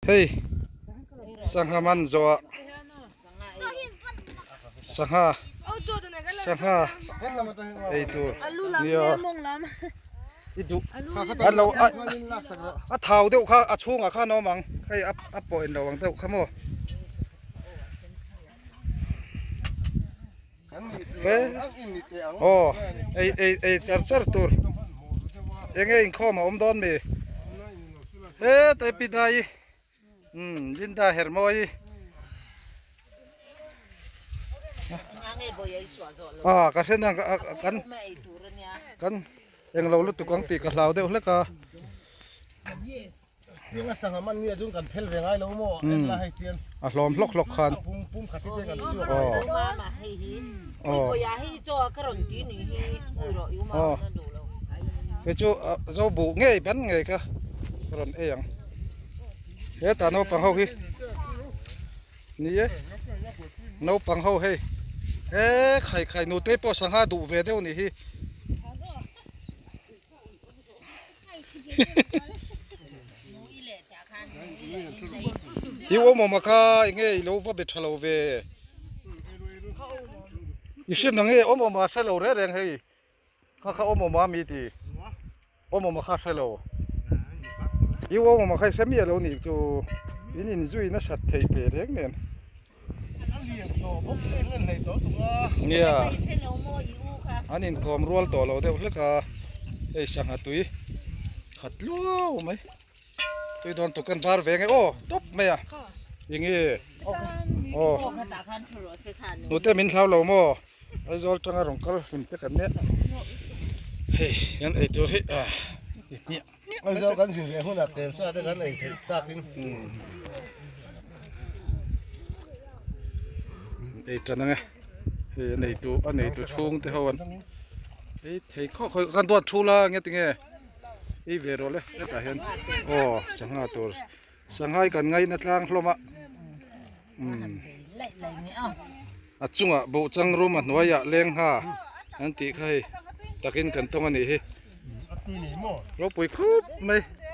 Hey, sangha man zo. Sangha. Hey tu. Niya. Itu. Alo. Thau deu kha achung kha no mang. Kai up point lo wang deu khamo. Oh, char tur. Enge kho ma don me. Tai pidai. Linda hermoi. Ka sen kan eng lo lu tu kwang ti ka hlaw deu hleka. Yung asang man niya jung kan phel vengai lo mo la hai tian A hlom lok khan. pum khati te kan su ya hi cho ka ron ti ni hi ui ro yu ma na do lo Cái chỗ dâu bù nghe bắn nghe cả còn em thế ta nấu bằng hậu hi nè nấu bằng hậu hay ê khai nô tê po sang ha đủ về đâu nè hi yêu ôm mà kha nghe lâu vào bệt lâu về yêu năng nghe ôm mà sai lâu đấy đen hay kha ôm mà mi thì ôm mà kha sai lâu yêu ôm mà khai xem gì lâu nè cho ini zui nó sạch thấy thế đấy nè nè anh in com roll to lâu đấy lúc à ấy sang hạt túi hạt lúa mấy tôi đón tụi con bar về ngay ô top mày à như nghe ô nụ tê mình thao lâu mò ai rồi trong rong câu mình cái cảnh nè hey anh ấy tôi hết à nhẹ ai rồi kan su ve huna ten sa te kan ai thei tak in ấy chân nghe này tụ chung thế hồn ấy thấy khó khăn gan tuột chu la nghe tiếng nghe ấy về rồi đấy cái hiện ô sang hai cần ngay nát lang loma chung à bộ trang room à nói ya leng ha anh tí khai takin cần tông anh ấy rồi bụi khúc mày